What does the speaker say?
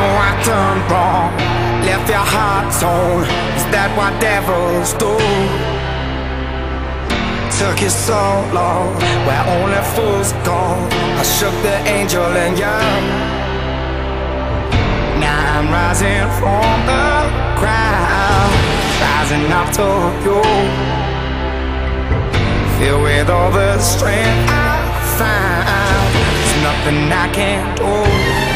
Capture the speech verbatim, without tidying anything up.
know I done wrong, left your heart torn. Is that what devils do? Took you so long, where only fools go. I shook the angel in you. Now I'm rising from the crowd, rising up to you. Filled with all the strength I found, there's nothing I can't do.